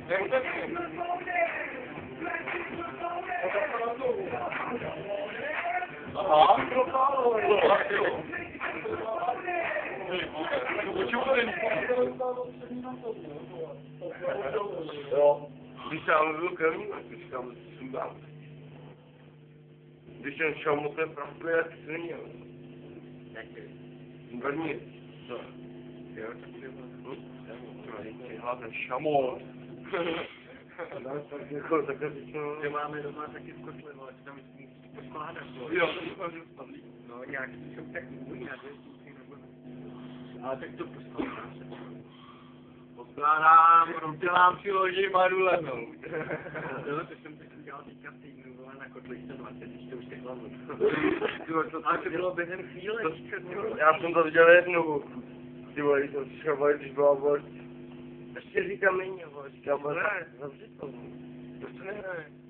Aha. Jo. Když tam byl krvní, když tam sundal. Když ten šamotné pracuje, jak svině. Vrní. Co? Jo, tak je hlavně šamot. Tak jako takhle řečeno. Že máme doma taky v kotle, ale tam musí poskládat. Jo, no nějaký jsou tak můj, já nebo... Ale tak to poskládáš. Poskládám, dělám si loži marulenou. No, to jsem taky dělal teďka v týdnu, vole, na kotle 120, když to už tak hlavu. Ale to bylo během chvíle, já jsem to viděl jednou. Ty vole, když byla vole. Ještě říkám méně, vole, říkám, ne, zavři to. To se nehraje.